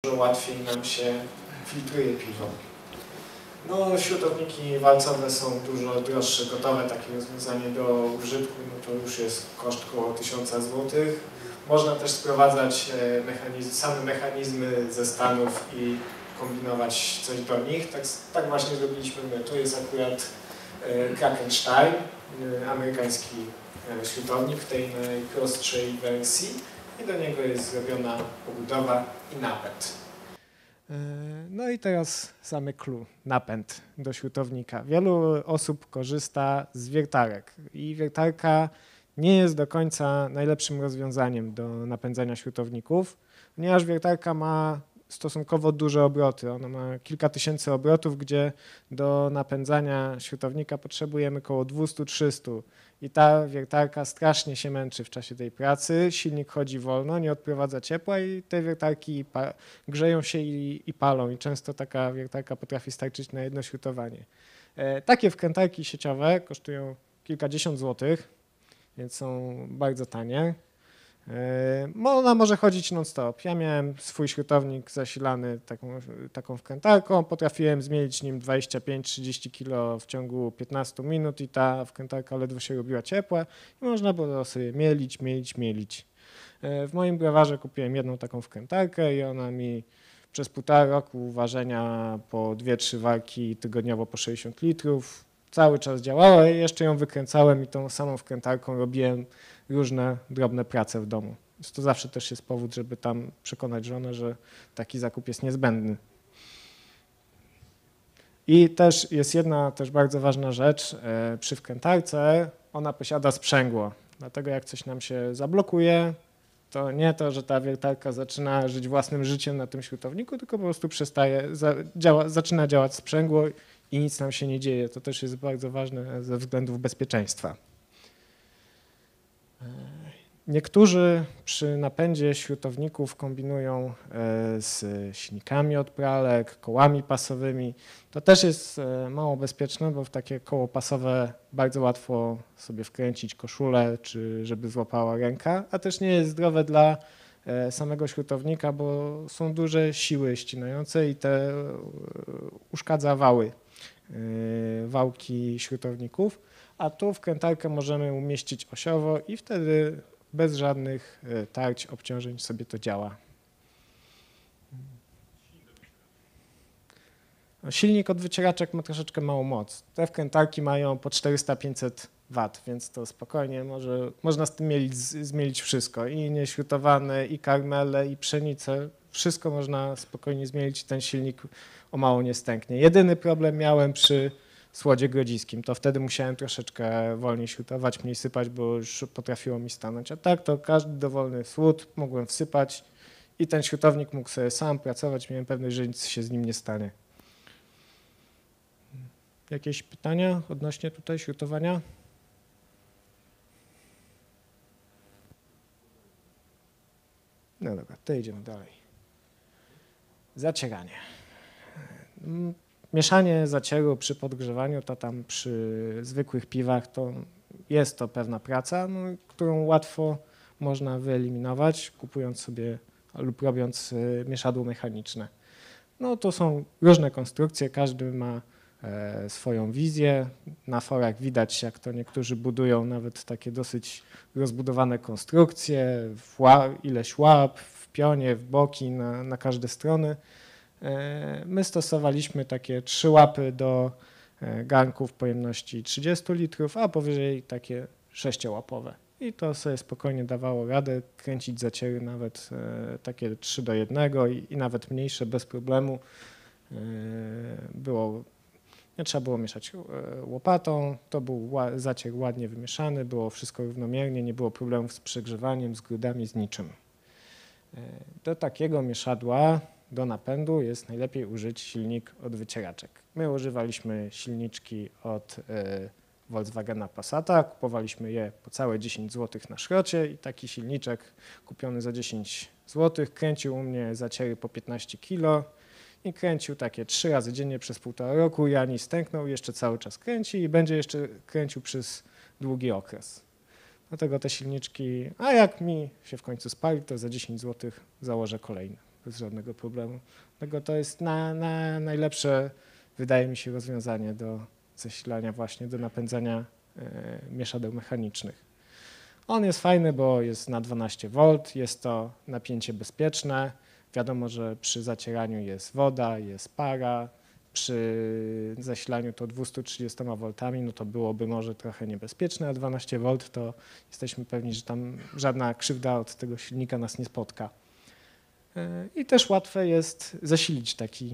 łatwiej nam się filtruje piwo. No, śrutowniki walcowe są dużo droższe, gotowe takie rozwiązanie do użytku, no to już jest koszt około 1000 zł. Można też sprowadzać same mechanizmy ze Stanów i kombinować coś do nich. Tak właśnie zrobiliśmy my. To jest akurat Krakenstein, amerykański śrutownik w tej najprostszej wersji i do niego jest zrobiona obudowa i napęd. No i teraz same clue, napęd do śrutownika. Wielu osób korzysta z wiertarek i wiertarka nie jest do końca najlepszym rozwiązaniem do napędzania śrutowników, ponieważ wiertarka ma stosunkowo duże obroty. Ona ma kilka tysięcy obrotów, gdzie do napędzania śrutownika potrzebujemy około 200-300 i ta wiertarka strasznie się męczy w czasie tej pracy. Silnik chodzi wolno, nie odprowadza ciepła i te wiertarki grzeją się i palą i często taka wiertarka potrafi starczyć na jedno śrutowanie. Takie wkrętarki sieciowe kosztują kilkadziesiąt złotych, więc są bardzo tanie. Ona może chodzić non-stop. Ja miałem swój śrutownik zasilany taką wkrętarką, potrafiłem zmielić nim 25-30 kg w ciągu 15 minut i ta wkrętarka ledwo się robiła ciepła i można było sobie mielić. W moim browarze kupiłem jedną taką wkrętarkę i ona mi przez 1,5 roku ważenia po 2-3 warki tygodniowo po 60 litrów cały czas działała i jeszcze ją wykręcałem i tą samą wkrętarką robiłem różne drobne prace w domu. Więc to zawsze też jest powód, żeby tam przekonać żonę, że taki zakup jest niezbędny. I też jest jedna bardzo ważna rzecz. Przy wkrętarce ona posiada sprzęgło. Dlatego jak coś nam się zablokuje, to nie to, że ta wiertarka zaczyna żyć własnym życiem na tym śrutowniku, tylko po prostu zaczyna działać sprzęgło i nic nam się nie dzieje. To też jest bardzo ważne ze względów bezpieczeństwa. Niektórzy przy napędzie śrutowników kombinują z silnikami od pralek, kołami pasowymi. To też jest mało bezpieczne, bo w takie koło pasowe bardzo łatwo sobie wkręcić koszulę, czy żeby złapała ręka, a też nie jest zdrowe dla samego śrutownika, bo są duże siły ścinające i te uszkadza wałki śrutowników, a tu wkrętarkę możemy umieścić osiowo i wtedy bez żadnych tarć, obciążeń sobie to działa. Silnik od wycieraczek ma troszeczkę małą moc. Te wkrętarki mają po 400-500 W, więc to spokojnie można z tym zmielić wszystko. I nieśrutowane, i karmele, i pszenicę. Wszystko można spokojnie zmielić i ten silnik o mało nie stęknie. Jedyny problem miałem przy słodzie grodziskim. To wtedy musiałem troszeczkę wolniej śrutować, mniej sypać, bo już potrafiło mi stanąć. A tak to każdy dowolny słód mogłem wsypać i ten śrutownik mógł sobie sam pracować. Miałem pewność, że nic się z nim nie stanie. Jakieś pytania odnośnie tutaj śrutowania? No dobra, to idziemy dalej. Zacieranie. Mieszanie zacieru przy podgrzewaniu, to tam przy zwykłych piwach to jest to pewna praca, którą łatwo można wyeliminować, kupując sobie lub robiąc mieszadło mechaniczne. No to są różne konstrukcje, każdy ma swoją wizję. Na forach widać, jak to niektórzy budują nawet takie dosyć rozbudowane konstrukcje, ileś łap, w pionie, w boki, na każde strony. My stosowaliśmy takie 3 łapy do garnków pojemności 30 litrów, a powyżej takie 6-łapowe. I to sobie spokojnie dawało radę kręcić zaciery nawet takie 3:1 i nawet mniejsze bez problemu. Nie trzeba było mieszać łopatą, to był zacier ładnie wymieszany, było wszystko równomiernie, nie było problemów z przegrzewaniem, z grudami, z niczym. Do takiego mieszadła, do napędu jest najlepiej użyć silnik od wycieraczek. My używaliśmy silniczki od Volkswagena Passata, kupowaliśmy je po całe 10 zł na szrocie i taki silniczek kupiony za 10 zł kręcił u mnie zaciery po 15 kg i kręcił takie 3 razy dziennie przez 1,5 roku i ani stęknął, jeszcze cały czas kręci i będzie jeszcze kręcił przez długi okres. Dlatego te silniczki, a jak mi się w końcu spali, to za 10 zł założę kolejne. bez żadnego problemu. Dlatego to jest najlepsze, wydaje mi się, rozwiązanie do zasilania właśnie, do napędzania mieszadeł mechanicznych. On jest fajny, bo jest na 12 V, jest to napięcie bezpieczne. Wiadomo, że przy zacieraniu jest woda, jest para. Przy zasilaniu to 230 V, no to byłoby może trochę niebezpieczne, a 12 V to jesteśmy pewni, że tam żadna krzywda od tego silnika nas nie spotka. I też łatwe jest zasilić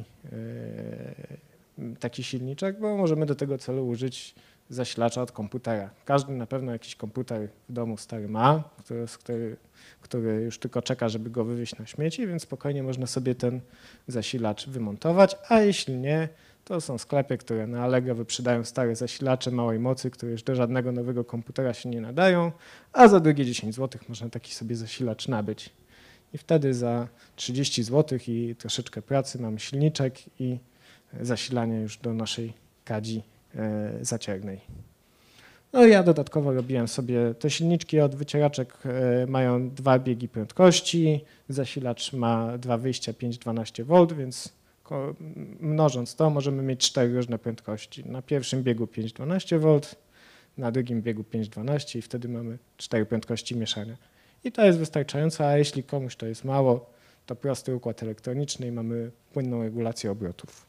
taki silniczek, bo możemy do tego celu użyć zasilacza od komputera. Każdy na pewno jakiś komputer w domu stary ma, który już tylko czeka, żeby go wywieźć na śmieci, więc spokojnie można sobie ten zasilacz wymontować, a jeśli nie, to są sklepy, które na Allegro wyprzedają stare zasilacze małej mocy, które już do żadnego nowego komputera się nie nadają, a za drugie 10 zł można taki sobie zasilacz nabyć. I wtedy za 30 zł i troszeczkę pracy mamy silniczek i zasilanie już do naszej kadzi zaciernej. No ja dodatkowo robiłem sobie, te silniczki od wycieraczek mają 2 biegi prędkości, zasilacz ma 2 wyjścia 5-12 V, więc mnożąc to możemy mieć 4 różne prędkości. Na pierwszym biegu 5-12 V, na drugim biegu 5-12 i wtedy mamy 4 prędkości mieszania. I to jest wystarczające, a jeśli komuś to jest mało, to prosty układ elektroniczny i mamy płynną regulację obrotów.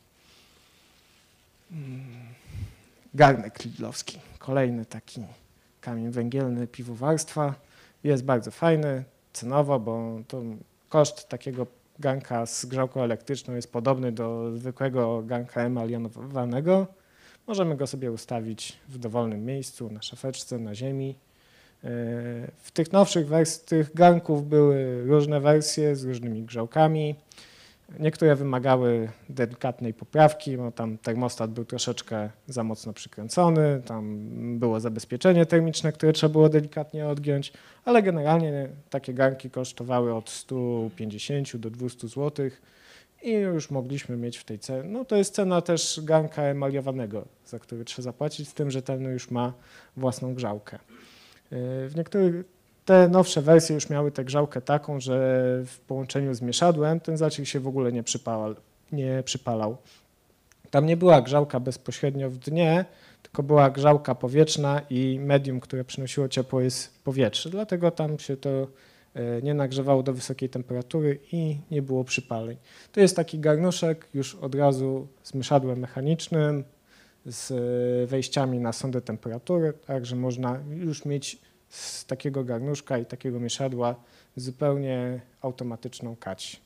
Garnek lidlowski, kolejny taki kamień węgielny piwowarstwa. Jest bardzo fajny cenowo, bo to koszt takiego garnka z grzałką elektryczną jest podobny do zwykłego garnka emalionowanego. Możemy go sobie ustawić w dowolnym miejscu, na szafeczce, na ziemi. W tych nowszych wersjach tych garnków były różne wersje z różnymi grzałkami. Niektóre wymagały delikatnej poprawki, bo tam termostat był troszeczkę za mocno przykręcony, tam było zabezpieczenie termiczne, które trzeba było delikatnie odgiąć, ale generalnie takie garnki kosztowały od 150 do 200 zł i już mogliśmy mieć w tej cenie. No to jest cena też garnka emaliowanego, za który trzeba zapłacić, z tym, że ten już ma własną grzałkę. W niektórych te nowsze wersje już miały tę grzałkę taką, że w połączeniu z mieszadłem ten zacier się w ogóle nie przypalał. Tam nie była grzałka bezpośrednio w dnie, tylko była grzałka powietrzna i medium, które przynosiło ciepło jest powietrze. Dlatego tam się to nie nagrzewało do wysokiej temperatury i nie było przypaleń. To jest taki garnuszek już od razu z mieszadłem mechanicznym, z wejściami na sondę temperatury, także można już mieć z takiego garnuszka i takiego mieszadła zupełnie automatyczną kać.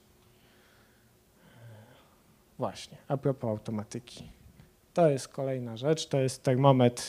Właśnie, a propos automatyki. To jest kolejna rzecz, to jest termometr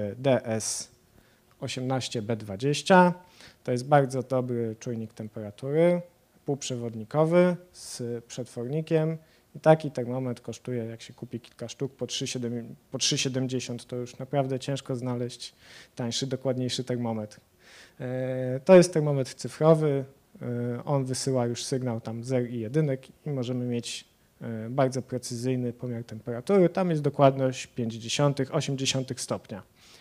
DS18B20. To jest bardzo dobry czujnik temperatury, półprzewodnikowy z przetwornikiem. I taki termometr kosztuje, jak się kupi kilka sztuk, po 3,70 to już naprawdę ciężko znaleźć tańszy, dokładniejszy termometr. To jest termometr cyfrowy, on wysyła już sygnał tam 0 i jedynek i możemy mieć bardzo precyzyjny pomiar temperatury. Tam jest dokładność 0,5, 0,8 stopnia.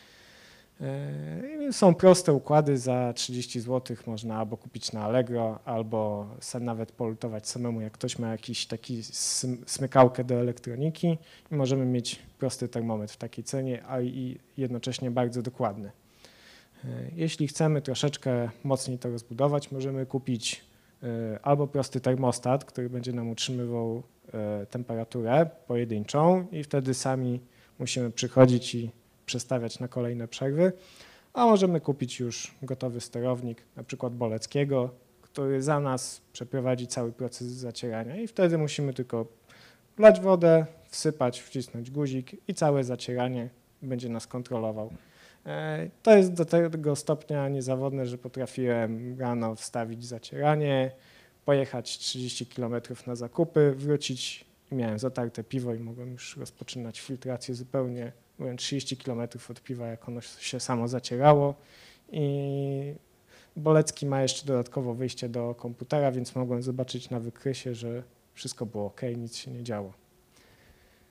Są proste układy, za 30 zł można albo kupić na Allegro, albo nawet polutować samemu, jak ktoś ma jakiś taki smykałkę do elektroniki i możemy mieć prosty termometr w takiej cenie, a i jednocześnie bardzo dokładny. Jeśli chcemy troszeczkę mocniej to rozbudować, możemy kupić albo prosty termostat, który będzie nam utrzymywał temperaturę pojedynczą i wtedy sami musimy przychodzić i przestawiać na kolejne przerwy, a możemy kupić już gotowy sterownik, na przykład Boleckiego, który za nas przeprowadzi cały proces zacierania i wtedy musimy tylko wlać wodę, wsypać, wcisnąć guzik i całe zacieranie będzie nas kontrolował. To jest do tego stopnia niezawodne, że potrafiłem rano wstawić zacieranie, pojechać 30 km na zakupy, wrócić i miałem zatarte piwo i mogłem już rozpoczynać filtrację zupełnie. Byłem 30 km od piwa, jak ono się samo zacierało i Bolecki ma jeszcze dodatkowo wyjście do komputera, więc mogłem zobaczyć na wykresie, że wszystko było ok, nic się nie działo.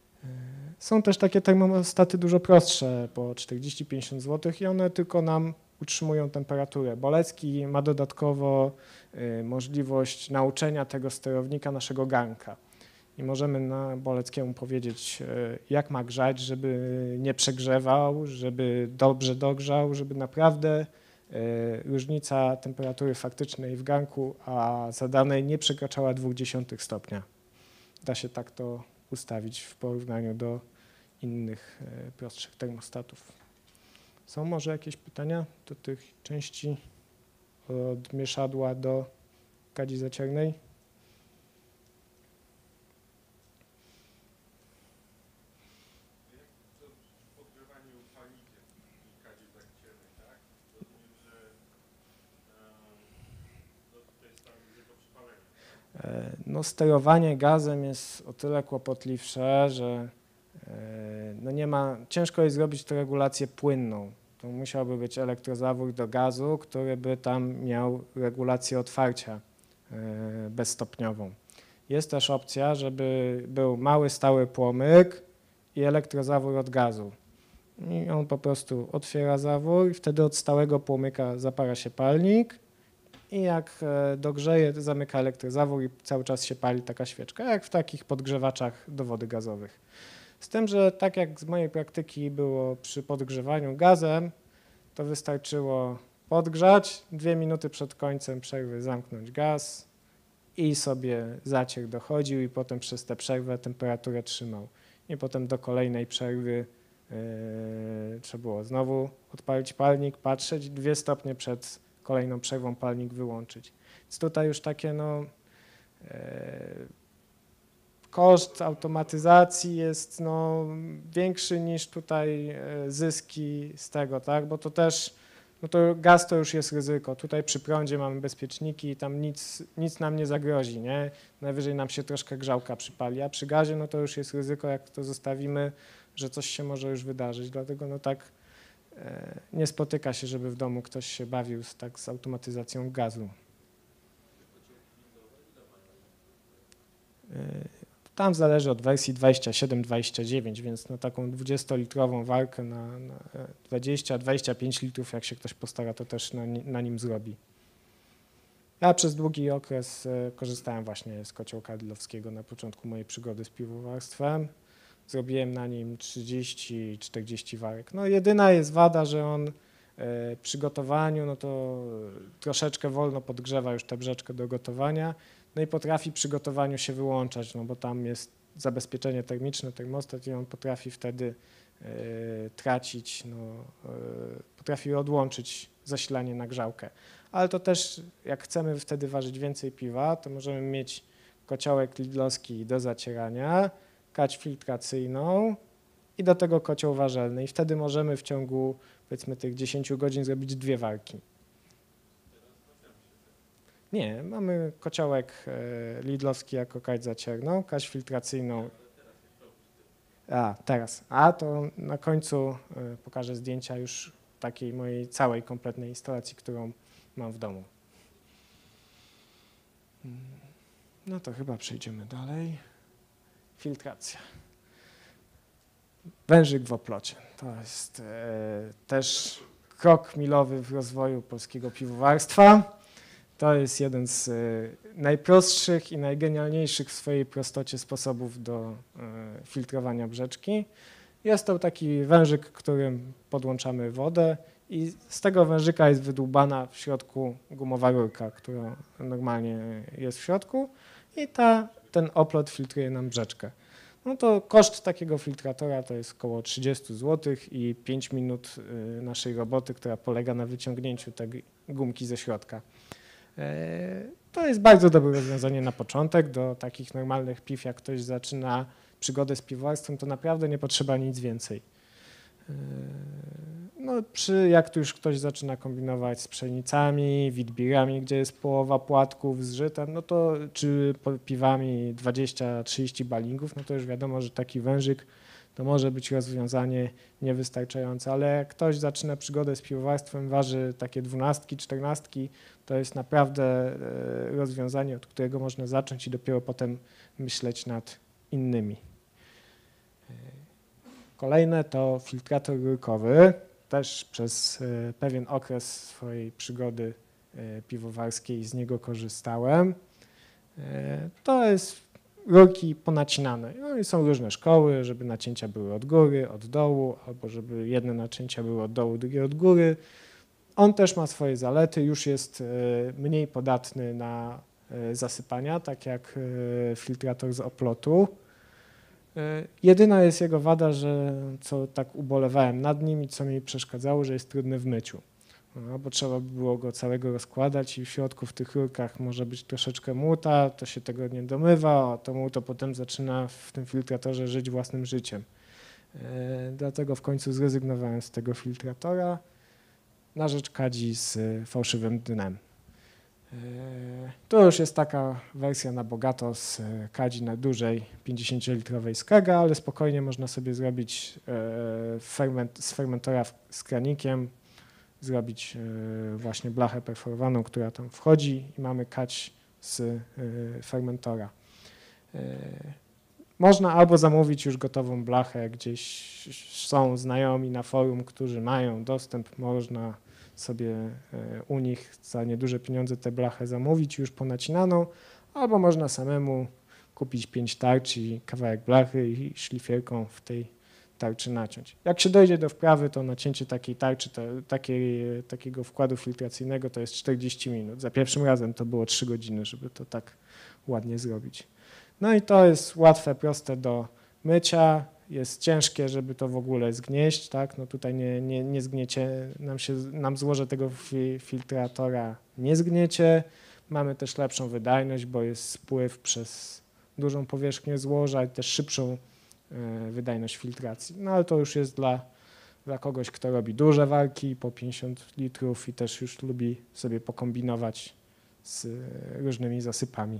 Są też takie termostaty dużo prostsze, po 40-50 zł i one tylko nam utrzymują temperaturę. Bolecki ma dodatkowo możliwość nauczenia tego sterownika naszego garnka. I możemy Boleckiemu powiedzieć, jak ma grzać, żeby nie przegrzewał, żeby dobrze dogrzał, żeby naprawdę różnica temperatury faktycznej w garnku a zadanej nie przekraczała 0,2 stopnia. Da się tak to ustawić w porównaniu do innych prostszych termostatów. Są może jakieś pytania do tych części od mieszadła do kadzi zaciernej? No, sterowanie gazem jest o tyle kłopotliwsze, że no ciężko jest zrobić tę regulację płynną. To musiałby być elektrozawór do gazu, który by tam miał regulację otwarcia bezstopniową. Jest też opcja, żeby był mały stały płomyk i elektrozawór od gazu. I on po prostu otwiera zawór i wtedy od stałego płomyka zapala się palnik i jak dogrzeje, to zamyka elektrozawór i cały czas się pali taka świeczka, jak w takich podgrzewaczach do wody gazowych. Z tym, że tak jak z mojej praktyki było przy podgrzewaniu gazem, to wystarczyło podgrzać, 2 minuty przed końcem przerwy zamknąć gaz i sobie zacier dochodził i potem przez tę przerwę temperaturę trzymał. I potem do kolejnej przerwy trzeba było znowu odpalić palnik, patrzeć, 2 stopnie przed kolejną przerwą palnik wyłączyć. Więc tutaj już takie koszt automatyzacji jest większy niż tutaj zyski z tego, tak? Bo to też, to gaz to już jest ryzyko. Tutaj przy prądzie mamy bezpieczniki i tam nic nam nie zagrozi, nie? Najwyżej nam się troszkę grzałka przypali, a przy gazie to już jest ryzyko, jak to zostawimy, że coś się może już wydarzyć. Dlatego tak nie spotyka się, żeby w domu ktoś się bawił z automatyzacją gazu. Tam zależy od wersji 27-29, więc taką 20-litrową warkę na 20-25 litrów, jak się ktoś postara, to też na nim zrobi. Ja przez długi okres korzystałem właśnie z kociołka Lidlowskiego na początku mojej przygody z piwowarstwem. Zrobiłem na nim 30-40 warek. Jedyna jest wada, że on przy gotowaniu to troszeczkę wolno podgrzewa już tę brzeczkę do gotowania. I potrafi przy gotowaniu się wyłączać, bo tam jest zabezpieczenie termiczne, termostat i on potrafi wtedy tracić, potrafi odłączyć zasilanie na grzałkę. Ale to też, jak chcemy wtedy ważyć więcej piwa, to możemy mieć kociołek Lidlowski do zacierania, kać filtracyjną i do tego kocioł warzelny. I wtedy możemy w ciągu, powiedzmy, tych 10 godzin zrobić 2 warki. Nie, mamy kociołek Lidlowski jako kać zacierną, kać filtracyjną. Teraz. To na końcu pokażę zdjęcia już takiej mojej całej, kompletnej instalacji, którą mam w domu. No to chyba przejdziemy dalej. Filtracja. Wężyk w oplocie. To jest też krok milowy w rozwoju polskiego piwowarstwa. To jest jeden z najprostszych i najgenialniejszych w swojej prostocie sposobów do filtrowania brzeczki. Jest to taki wężyk, którym podłączamy wodę i z tego wężyka jest wydłubana w środku gumowa rurka, która normalnie jest w środku i ten oplot filtruje nam brzeczkę. To koszt takiego filtratora to jest około 30 zł i 5 minut naszej roboty, która polega na wyciągnięciu tej gumki ze środka. To jest bardzo dobre rozwiązanie na początek. Do takich normalnych piw, jak ktoś zaczyna przygodę z piwowarstwem, to naprawdę nie potrzeba nic więcej. Jak tu już ktoś zaczyna kombinować z pszenicami, witbirami, gdzie jest połowa płatków z żytem, czy piwami 20-30 balingów, to już wiadomo, że taki wężyk to może być rozwiązanie niewystarczające, ale jak ktoś zaczyna przygodę z piwowarstwem, waży takie 12, 14, to jest naprawdę rozwiązanie, od którego można zacząć i dopiero potem myśleć nad innymi. Kolejne to filtrator rurkowy. też przez pewien okres swojej przygody piwowarskiej z niego korzystałem. To jest rurki ponacinane. No i są różne szkoły, żeby nacięcia były od góry, od dołu, albo żeby jedne nacięcia były od dołu, drugie od góry. On też ma swoje zalety, już jest mniej podatny na zasypania, tak jak filtrator z oplotu. Jedyna jest jego wada, że co tak ubolewałem nad nim i co mi przeszkadzało, że jest trudny w myciu. No, bo trzeba by było go całego rozkładać i w środku w tych rurkach może być troszeczkę muta, to się tego nie domywa, a to muto potem zaczyna w tym filtratorze żyć własnym życiem. Dlatego w końcu zrezygnowałem z tego filtratora na rzecz kadzi z fałszywym dnem. To już jest taka wersja na bogato z kadzi na dużej 50-litrowej skega, ale spokojnie można sobie zrobić z fermentora z kranikiem, zrobić właśnie blachę perforowaną, która tam wchodzi i mamy kadź z fermentora. Można albo zamówić już gotową blachę, gdzieś są znajomi na forum, którzy mają dostęp, można sobie u nich za nieduże pieniądze tę blachę zamówić już ponacinaną, albo można samemu kupić 5 tarcz i kawałek blachy i szlifierką w tej tarczy naciąć. Jak się dojdzie do wprawy, to nacięcie takiej tarczy, takiego wkładu filtracyjnego to jest 40 minut. Za pierwszym razem to było 3 godziny, żeby to tak ładnie zrobić. No i to jest łatwe, proste do mycia. Jest ciężkie, żeby to w ogóle zgnieść, tak? No tutaj nie zgniecie, nam złoże tego filtratora nie zgniecie. Mamy też lepszą wydajność, bo jest spływ przez dużą powierzchnię złoża i też szybszą wydajność filtracji. No ale to już jest dla kogoś, kto robi duże warki po 50 litrów i też już lubi sobie pokombinować z różnymi zasypami.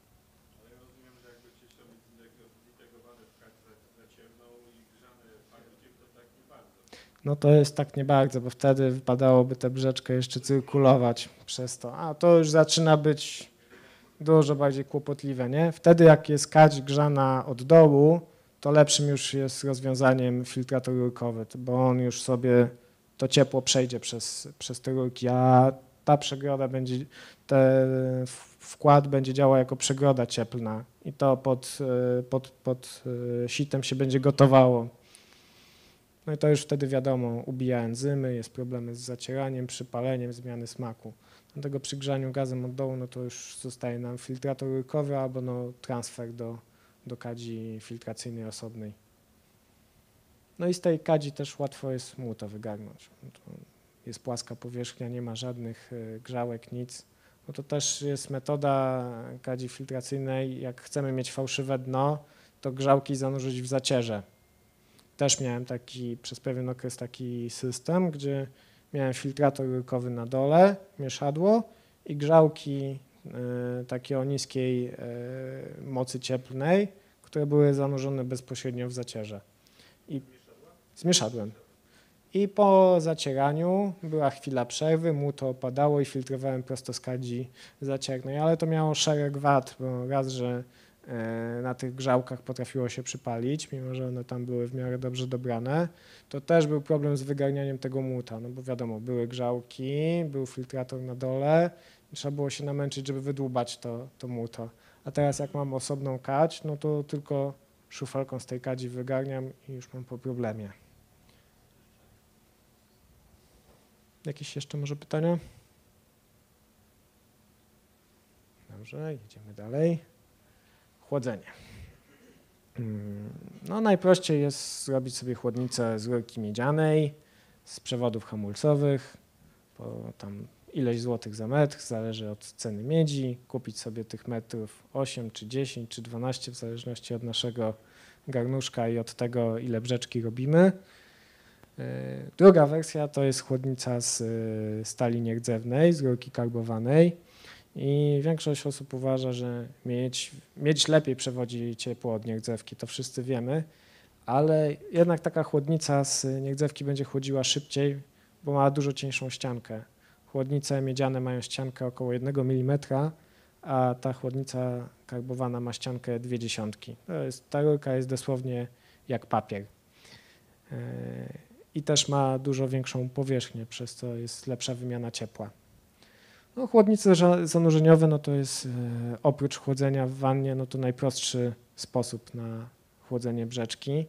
No to jest tak nie bardzo, bo wtedy wypadałoby tę brzeczkę jeszcze cyrkulować przez to. A to już zaczyna być dużo bardziej kłopotliwe, nie? Wtedy jak jest kadź grzana od dołu, to lepszym już jest rozwiązaniem filtrator rurkowy, bo on już sobie to ciepło przejdzie przez te rurki, a ta przegroda będzie, wkład będzie działał jako przegroda cieplna i to pod sitem się będzie gotowało. No i to już wtedy wiadomo, ubija enzymy, jest problemy z zacieraniem, przypaleniem, zmiany smaku. Dlatego przy grzaniu gazem od dołu, no to już zostaje nam filtrator rurkowy albo no transfer do kadzi filtracyjnej osobnej. No i z tej kadzi też łatwo jest muto wygarnąć. Jest płaska powierzchnia, nie ma żadnych grzałek, nic. No to też jest metoda kadzi filtracyjnej, jak chcemy mieć fałszywe dno, to grzałki zanurzyć w zacierze. Też miałem przez pewien okres taki system, gdzie miałem filtrator rurkowy na dole, mieszadło i grzałki takie o niskiej mocy cieplnej, które były zanurzone bezpośrednio w zacierze. I zmieszadłem. I po zacieraniu była chwila przerwy, muto opadało i filtrowałem prosto z kadzi zaciernej, ale to miało szereg wad, bo raz, że na tych grzałkach potrafiło się przypalić, mimo że one tam były w miarę dobrze dobrane, to też był problem z wygarnianiem tego muta, no bo wiadomo, były grzałki, był filtrator na dole i trzeba było się namęczyć, żeby wydłubać to muto. A teraz jak mam osobną kadź, no to tylko szufelką z tej kadzi wygarniam i już mam po problemie. Jakieś jeszcze może pytania? Dobrze, jedziemy dalej. Chłodzenie. No najprościej jest zrobić sobie chłodnicę z rurki miedzianej, z przewodów hamulcowych, po tam ileś złotych za metr, zależy od ceny miedzi, kupić sobie tych metrów 8 czy 10 czy 12 w zależności od naszego garnuszka i od tego, ile brzeczki robimy. Druga wersja to jest chłodnica z stali nierdzewnej, z rurki karbowanej i większość osób uważa, że miedź lepiej przewodzi ciepło od nierdzewki, to wszyscy wiemy, ale jednak taka chłodnica z nierdzewki będzie chłodziła szybciej, bo ma dużo cieńszą ściankę. Chłodnice miedziane mają ściankę około 1 mm, a ta chłodnica karbowana ma ściankę 0,2. Ta rurka jest dosłownie jak papier. i też ma dużo większą powierzchnię, przez co jest lepsza wymiana ciepła. No, chłodnice zanurzeniowe no to jest oprócz chłodzenia w wannie no to najprostszy sposób na chłodzenie brzeczki.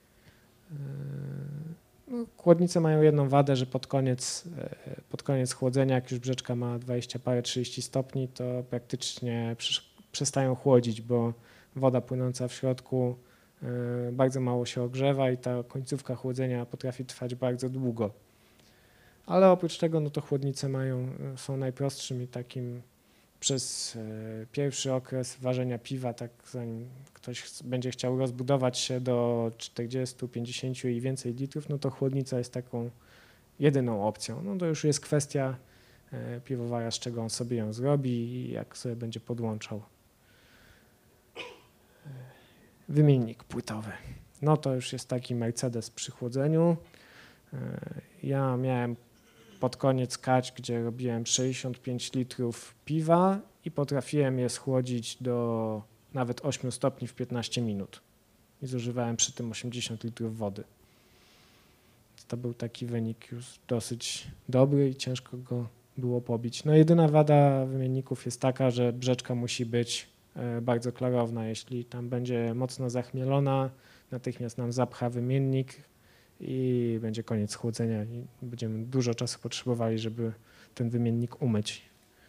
No, chłodnice mają jedną wadę, że pod koniec chłodzenia, jak już brzeczka ma 20 parę 30 stopni, to praktycznie przestają chłodzić, bo woda płynąca w środku bardzo mało się ogrzewa i ta końcówka chłodzenia potrafi trwać bardzo długo. Ale oprócz tego no to chłodnice są najprostszym i takim przez pierwszy okres ważenia piwa, tak zanim ktoś będzie chciał rozbudować się do 40, 50 i więcej litrów, no to chłodnica jest taką jedyną opcją. No to już jest kwestia piwowara, z czego on sobie ją zrobi i jak sobie będzie podłączał. Wymiennik płytowy. No to już jest taki Mercedes przy chłodzeniu. Ja miałem pod koniec kać, gdzie robiłem 65 litrów piwa i potrafiłem je schłodzić do nawet 8 stopni w 15 minut. I zużywałem przy tym 80 litrów wody. To był taki wynik już dosyć dobry i ciężko go było pobić. No jedyna wada wymienników jest taka, że brzeczka musi być bardzo klarowna. Jeśli tam będzie mocno zachmielona, natychmiast nam zapcha wymiennik i będzie koniec chłodzenia i będziemy dużo czasu potrzebowali, żeby ten wymiennik umyć.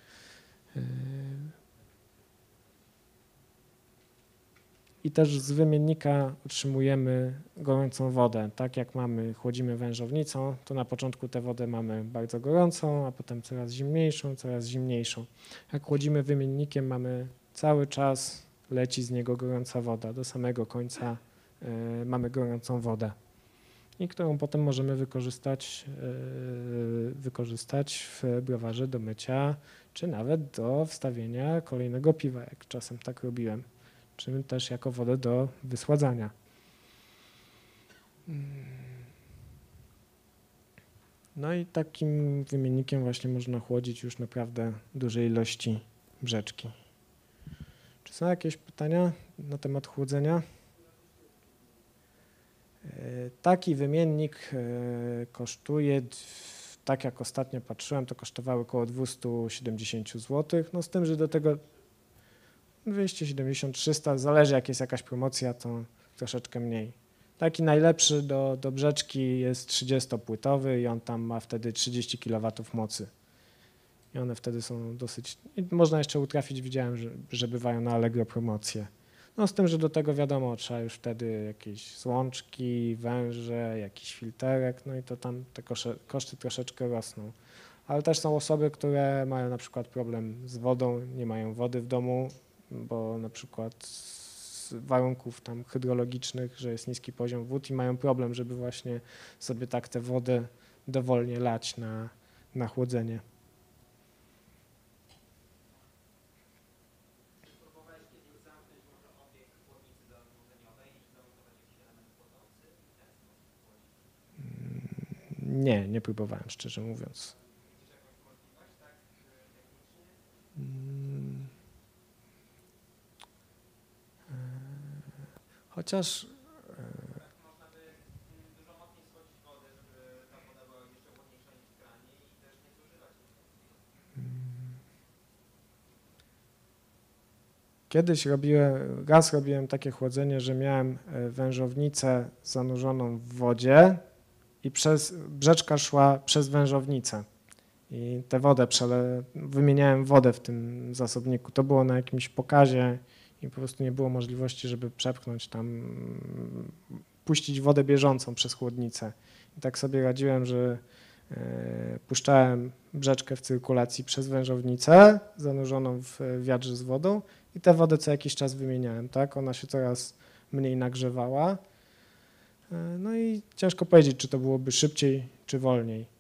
I też z wymiennika otrzymujemy gorącą wodę. Tak jak chłodzimy wężownicą, to na początku tę wodę mamy bardzo gorącą, a potem coraz zimniejszą, coraz zimniejszą. Jak chłodzimy wymiennikiem, cały czas leci z niego gorąca woda. Do samego końca mamy gorącą wodę. I którą potem możemy wykorzystać w browarze do mycia, czy nawet do wstawienia kolejnego piwa, jak czasem tak robiłem, czy też jako wodę do wysładzania. No i takim wymiennikiem właśnie można chłodzić już naprawdę duże ilości brzeczki. Czy są jakieś pytania na temat chłodzenia? Taki wymiennik kosztuje, tak jak ostatnio patrzyłem, to kosztowały około 270 zł. No z tym, że do tego 270-300, zależy jak jest jakaś promocja, to troszeczkę mniej. Taki najlepszy do brzeczki jest 30-płytowy i on tam ma wtedy 30 kW mocy. I one wtedy są dosyć, można jeszcze utrafić, widziałem, że bywają na Allegro promocje. No z tym, że do tego wiadomo, trzeba już wtedy jakieś złączki, węże, jakiś filterek, no i to tam te koszty troszeczkę rosną. Ale też są osoby, które mają na przykład problem z wodą, nie mają wody w domu, bo na przykład z warunków tam hydrologicznych, że jest niski poziom wód i mają problem, żeby właśnie sobie tak tę wodę dowolnie lać na chłodzenie. Nie próbowałem, szczerze mówiąc. Chociaż można by dużo mocniej schodzić wodę, żeby ta woda była jeszcze chłodniejsza niż w kranie i też nie zużywać. Kiedyś robiłem takie chłodzenie, że miałem wężownicę zanurzoną w wodzie i brzeczka szła przez wężownicę. I tę wodę wymieniałem wodę w tym zasobniku. To było na jakimś pokazie i po prostu nie było możliwości, żeby przepchnąć tam, puścić wodę bieżącą przez chłodnicę. I tak sobie radziłem, że puszczałem brzeczkę w cyrkulacji przez wężownicę zanurzoną w wiadrze z wodą i tę wodę co jakiś czas wymieniałem, tak? Ona się coraz mniej nagrzewała. No i ciężko powiedzieć, czy to byłoby szybciej, czy wolniej.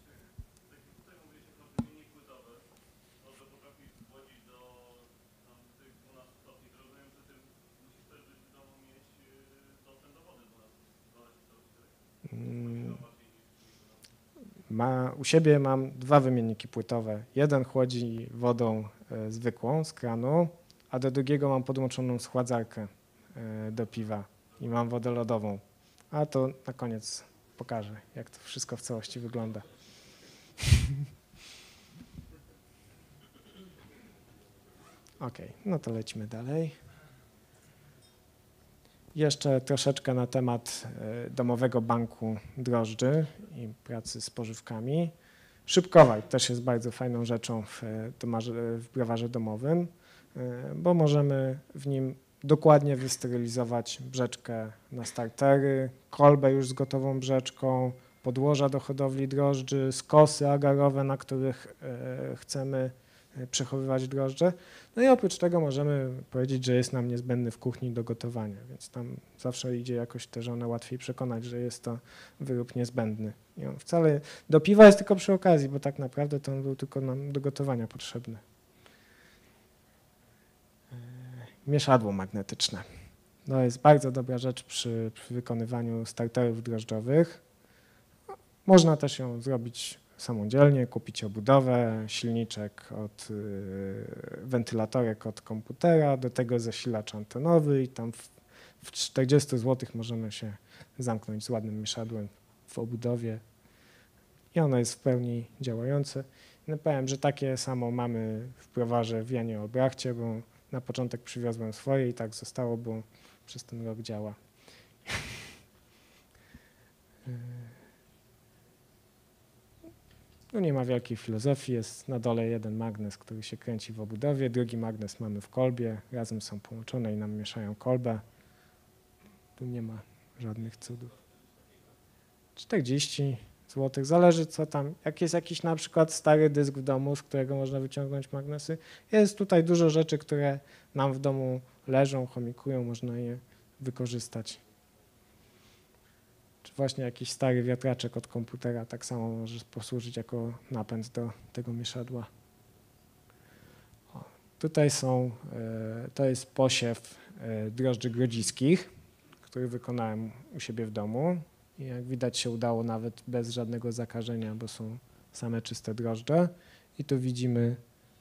U siebie mam 2 wymienniki płytowe. Jeden chłodzi wodą zwykłą z kranu, a do drugiego mam podłączoną schładzarkę do piwa i mam wodę lodową. A to na koniec pokażę, jak to wszystko w całości wygląda. Ok, no to lecimy dalej. Jeszcze troszeczkę na temat domowego banku drożdży i pracy z pożywkami. Szybkowar też jest bardzo fajną rzeczą w browarze domowym, bo możemy w nim dokładnie wysterylizować brzeczkę na startery, kolbę już z gotową brzeczką, podłoża do hodowli drożdży, skosy agarowe, na których chcemy przechowywać drożdże. No i oprócz tego możemy powiedzieć, że jest nam niezbędny w kuchni do gotowania, więc tam zawsze idzie jakoś też żonę łatwiej przekonać, że jest to wyrób niezbędny. I on wcale do piwa jest tylko przy okazji, bo tak naprawdę to on był tylko nam do gotowania potrzebny. Mieszadło magnetyczne. To jest bardzo dobra rzecz przy wykonywaniu starterów drożdżowych. Można też ją zrobić samodzielnie, kupić obudowę, silniczek wentylatorek od komputera, do tego zasilacz antenowy i tam w 40 zł możemy się zamknąć z ładnym mieszadłem w obudowie i ono jest w pełni działające. No powiem, że takie samo mamy w browarze w Janie Olbrachcie, bo na początek przywiozłem swoje i tak zostało, bo przez ten rok działa. No nie ma wielkiej filozofii, jest na dole jeden magnes, który się kręci w obudowie, drugi magnes mamy w kolbie, razem są połączone i nam mieszają kolbę. Tu nie ma żadnych cudów. 40 zł, zależy co tam, jak jest jakiś na przykład stary dysk w domu, z którego można wyciągnąć magnesy. Jest tutaj dużo rzeczy, które nam w domu leżą, chomikują, można je wykorzystać. Czy właśnie jakiś stary wiatraczek od komputera tak samo może posłużyć jako napęd do tego mieszadła. O, tutaj to jest posiew drożdży grodziskich, który wykonałem u siebie w domu. I jak widać się udało nawet bez żadnego zakażenia, bo są same czyste drożdże. I tu widzimy,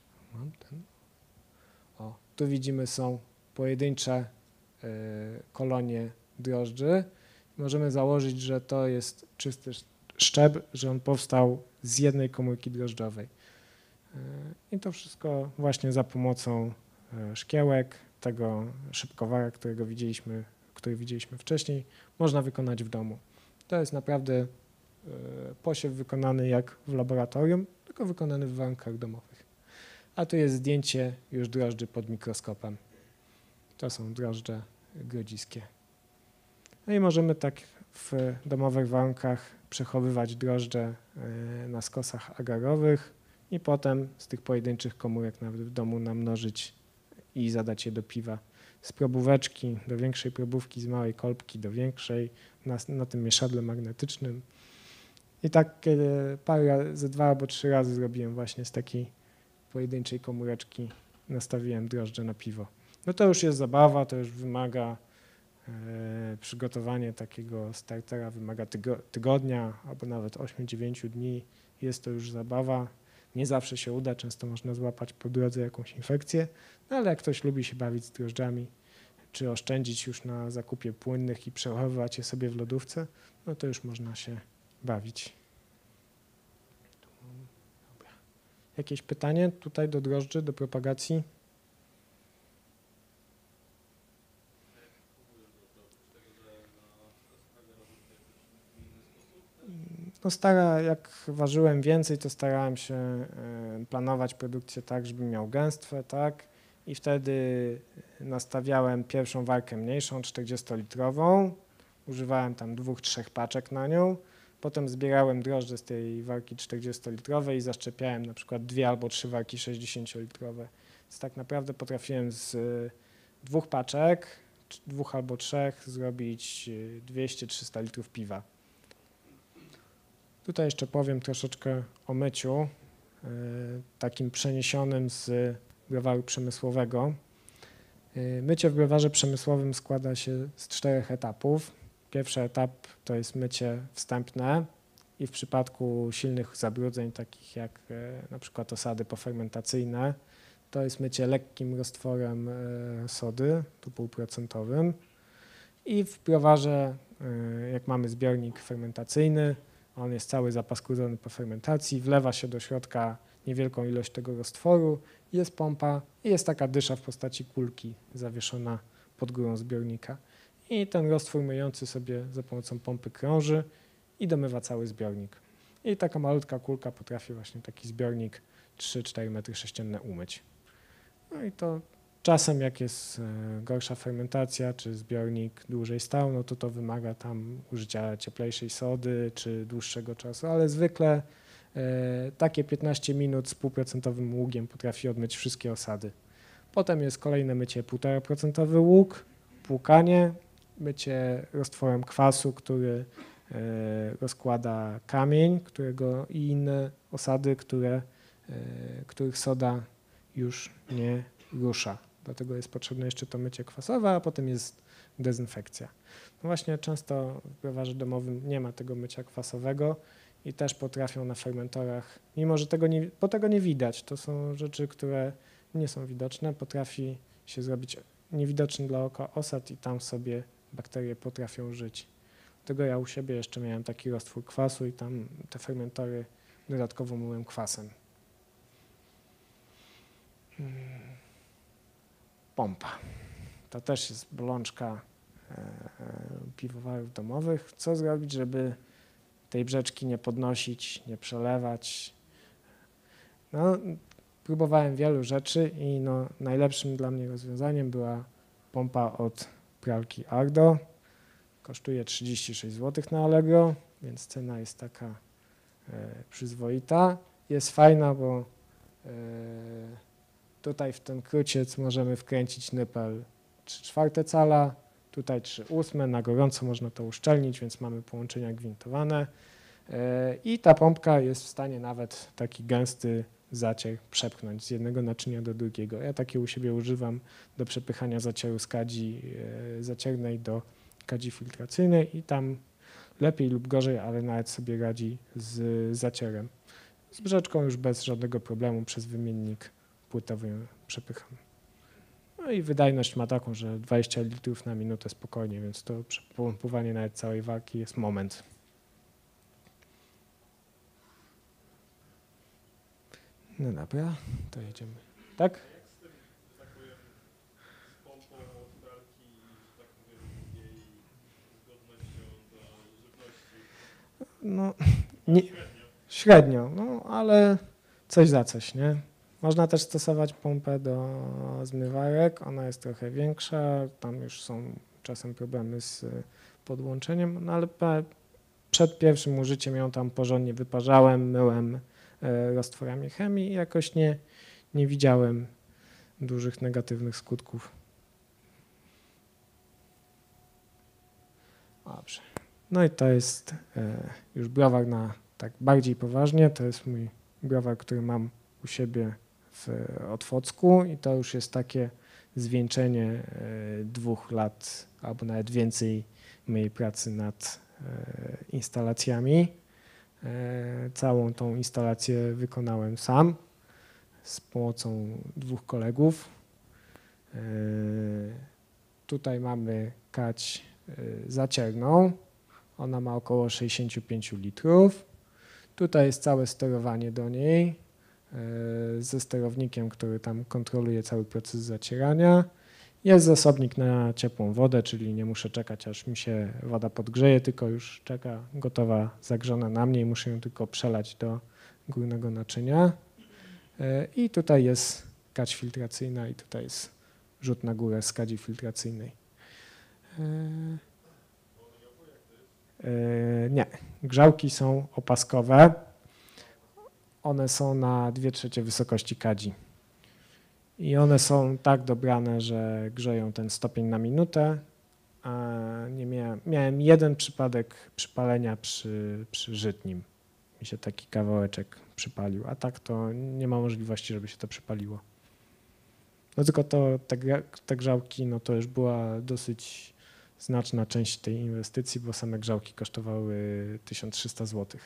tu widzimy są pojedyncze kolonie drożdży. Możemy założyć, że to jest czysty szczep, że on powstał z jednej komórki drożdżowej. I to wszystko właśnie za pomocą szkiełek, tego szybkowara, który widzieliśmy wcześniej, można wykonać w domu. To jest naprawdę posiew wykonany jak w laboratorium, tylko wykonany w warunkach domowych. A tu jest zdjęcie już drożdży pod mikroskopem. To są drożdże grodziskie. No i możemy tak w domowych warunkach przechowywać drożdże na skosach agarowych i potem z tych pojedynczych komórek nawet w domu namnożyć i zadać je do piwa. Z probóweczki do większej probówki, z małej kolbki do większej, na tym mieszadle magnetycznym. I tak ze 2 albo 3 razy zrobiłem właśnie z takiej pojedynczej komóreczki, nastawiłem drożdże na piwo. No to już jest zabawa, to już wymaga przygotowanie takiego startera wymaga tygodnia albo nawet 8-9 dni. Jest to już zabawa. Nie zawsze się uda, często można złapać po drodze jakąś infekcję, no ale jak ktoś lubi się bawić z drożdżami, czy oszczędzić już na zakupie płynnych i przechowywać je sobie w lodówce, no to już można się bawić. Dobra. Jakieś pytanie tutaj do drożdży, do propagacji? No jak ważyłem więcej, to starałem się planować produkcję tak, żeby miał gęstwę, tak? I wtedy nastawiałem pierwszą warkę mniejszą, 40-litrową. Używałem tam 2-3 paczek na nią. Potem zbierałem drożdże z tej warki 40-litrowej i zaszczepiałem na przykład 2 albo 3 warki 60-litrowe. Więc tak naprawdę potrafiłem z 2 paczek, 2 albo 3 zrobić 200-300 litrów piwa. Tutaj jeszcze powiem troszeczkę o myciu, takim przeniesionym z browaru przemysłowego. Mycie w browarze przemysłowym składa się z 4 etapów. Pierwszy etap to jest mycie wstępne i w przypadku silnych zabrudzeń, takich jak na przykład osady pofermentacyjne, to jest mycie lekkim roztworem sody, tu 0,5%. I w browarze jak mamy zbiornik fermentacyjny, on jest cały zapaskudzony po fermentacji, wlewa się do środka niewielką ilość tego roztworu, jest pompa i jest taka dysza w postaci kulki zawieszona pod górą zbiornika. I ten roztwór myjący sobie za pomocą pompy krąży i domywa cały zbiornik. I taka malutka kulka potrafi właśnie taki zbiornik 3-4 m3 umyć. No i to czasem jak jest gorsza fermentacja, czy zbiornik dłużej stał, no to wymaga tam użycia cieplejszej sody, czy dłuższego czasu, ale zwykle takie 15 minut z 0,5% ługiem potrafi odmyć wszystkie osady. Potem jest kolejne mycie 1,5% łuk, płukanie, mycie roztworem kwasu, który rozkłada kamień, i inne osady, których soda już nie rusza. Dlatego jest potrzebne jeszcze to mycie kwasowe, a potem jest dezynfekcja. No właśnie często w browarze domowym nie ma tego mycia kwasowego i też potrafią na fermentorach, mimo że tego nie widać, to są rzeczy, które nie są widoczne, potrafi się zrobić niewidoczny dla oka osad i tam sobie bakterie potrafią żyć. Dlatego ja u siebie jeszcze miałem taki roztwór kwasu i tam te fermentory dodatkowo myłem kwasem. Pompa. To też jest bolączka piwowarów domowych. Co zrobić, żeby tej brzeczki nie podnosić, nie przelewać? No, próbowałem wielu rzeczy i no, najlepszym dla mnie rozwiązaniem była pompa od pralki Ardo. Kosztuje 36 zł na Allegro, więc cena jest taka przyzwoita. Jest fajna, bo tutaj w ten kruciec możemy wkręcić nypel 3/4 cala, tutaj 3/8, na gorąco można to uszczelnić, więc mamy połączenia gwintowane i ta pompka jest w stanie nawet taki gęsty zacier przepchnąć z jednego naczynia do drugiego. Ja takie u siebie używam do przepychania zacieru z kadzi zaciernej do kadzi filtracyjnej i tam lepiej lub gorzej, ale nawet sobie radzi z zacierem. Z brzeczką już bez żadnego problemu przez wymiennik płytowy przepycham. No i wydajność ma taką, że 20 litrów na minutę spokojnie, więc to pompowanie nawet całej warki jest moment. No dobra, to jedziemy. Tak? Jak z tym, że tak powiem, z pompą od pralki, że tak powiem, jej zgodnością do żywności? No, średnio, no ale coś za coś, nie? Można też stosować pompę do zmywarek, ona jest trochę większa, tam już są czasem problemy z podłączeniem, no ale przed pierwszym użyciem ją tam porządnie wyparzałem, myłem roztworami chemii i jakoś nie widziałem dużych negatywnych skutków. Dobrze. No i to jest już browar na tak bardziej poważnie, to jest mój browar, który mam u siebie w Otwocku i to już jest takie zwieńczenie 2 lat albo nawet więcej mojej pracy nad instalacjami. Całą tą instalację wykonałem sam z pomocą 2 kolegów. Tutaj mamy kadź zacierną, ona ma około 65 litrów. Tutaj jest całe sterowanie do niej ze sterownikiem, który tam kontroluje cały proces zacierania. Jest zasobnik na ciepłą wodę, czyli nie muszę czekać, aż mi się woda podgrzeje, tylko już czeka gotowa, zagrzana na mnie i muszę ją tylko przelać do górnego naczynia. I tutaj jest kadź filtracyjna i tutaj jest rzut na górę z kadzi filtracyjnej. Nie, grzałki są opaskowe. One są na 2/3 wysokości kadzi. I one są tak dobrane, że grzeją ten stopień na minutę. A nie miałem jeden przypadek przypalenia przy żytnim. Mi się taki kawałeczek przypalił, a tak to nie ma możliwości, żeby się to przypaliło. No tylko te grzałki, no to już była dosyć znaczna część tej inwestycji, bo same grzałki kosztowały 1300 zł.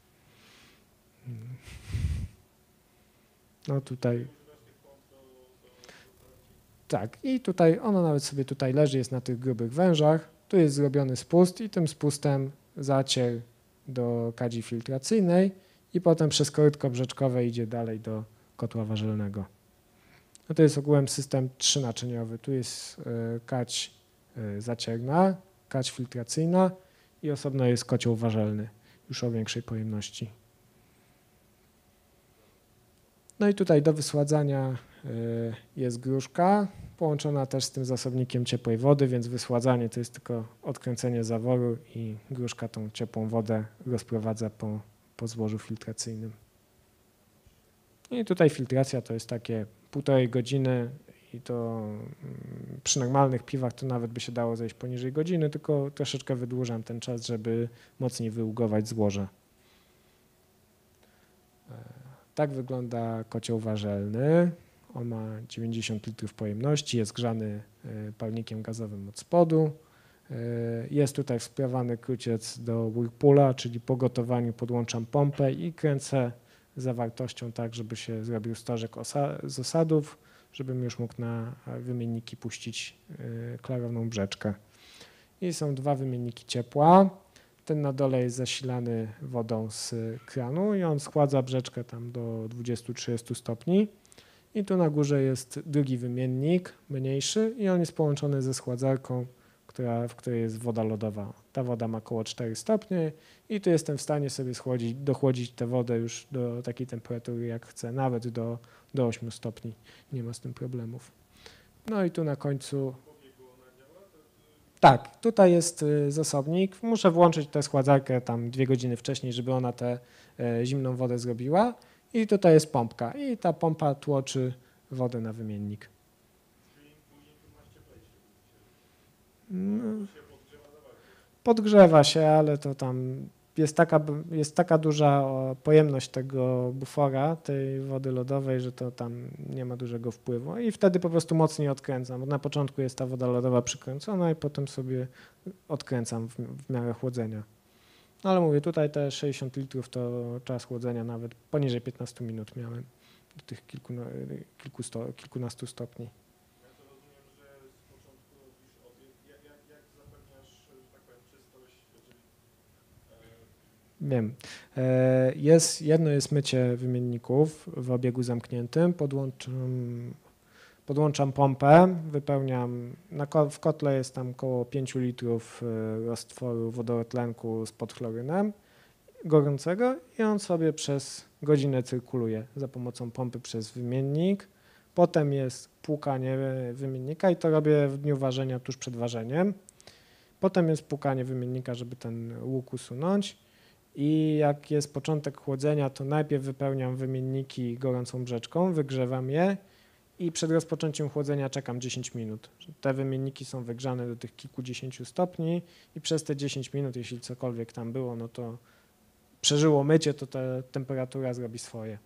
No tutaj. Tak, i tutaj ono nawet sobie tutaj leży, jest na tych grubych wężach. Tu jest zrobiony spust i tym spustem zacier do kadzi filtracyjnej i potem przez korytko brzeczkowe idzie dalej do kotła warzelnego. No to jest ogółem system trzynaczyniowy. Tu jest kadź zacierna, kadź filtracyjna i osobno jest kocioł warzelny, już o większej pojemności. No i tutaj do wysładzania jest gruszka, połączona też z tym zasobnikiem ciepłej wody, więc wysładzanie to jest tylko odkręcenie zaworu i gruszka tą ciepłą wodę rozprowadza po złożu filtracyjnym. I tutaj filtracja to jest takie 1,5 godziny i to przy normalnych piwach to nawet by się dało zejść poniżej godziny, tylko troszeczkę wydłużam ten czas, żeby mocniej wyługować złoże. Tak wygląda kocioł warzelny. On ma 90 litrów pojemności, jest grzany palnikiem gazowym od spodu. Jest tutaj wspierany kruciec do Whirlpoola, czyli po gotowaniu podłączam pompę i kręcę zawartością tak, żeby się zrobił stożek z osadów, żebym już mógł na wymienniki puścić klarowną brzeczkę. I są 2 wymienniki ciepła. Ten na dole jest zasilany wodą z kranu i on schładza brzeczkę tam do 20-30 stopni. I tu na górze jest drugi wymiennik, mniejszy i on jest połączony ze schładzarką, w której jest woda lodowa. Ta woda ma około 4 stopnie i tu jestem w stanie sobie dochłodzić tę wodę już do takiej temperatury jak chcę, nawet do 8 stopni. Nie ma z tym problemów. No i tu na końcu... Tak, tutaj jest zasobnik. Muszę włączyć tę schładzarkę tam 2 godziny wcześniej, żeby ona tę zimną wodę zrobiła. I tutaj jest pompka i ta pompa tłoczy wodę na wymiennik. Podgrzewa się, ale to tam jest taka duża pojemność tego bufora, tej wody lodowej, że to tam nie ma dużego wpływu i wtedy po prostu mocniej odkręcam. Bo na początku jest ta woda lodowa przykręcona i potem sobie odkręcam w miarę chłodzenia. No ale mówię, tutaj te 60 litrów to czas chłodzenia nawet poniżej 15 minut miałem do tych kilkunastu stopni. Wiem. Jedno jest mycie wymienników w obiegu zamkniętym. Podłączam pompę, wypełniam, w kotle jest tam około 5 litrów roztworu wodorotlenku z podchlorynem gorącego i on sobie przez godzinę cyrkuluje za pomocą pompy przez wymiennik. Potem jest płukanie wymiennika i to robię w dniu ważenia tuż przed ważeniem. Potem jest płukanie wymiennika, żeby ten łuk usunąć. I jak jest początek chłodzenia, to najpierw wypełniam wymienniki gorącą brzeczką, wygrzewam je i przed rozpoczęciem chłodzenia czekam 10 minut. Te wymienniki są wygrzane do tych kilkudziesięciu stopni i przez te 10 minut, jeśli cokolwiek tam było, no to przeżyło mycie, to ta temperatura zrobi swoje.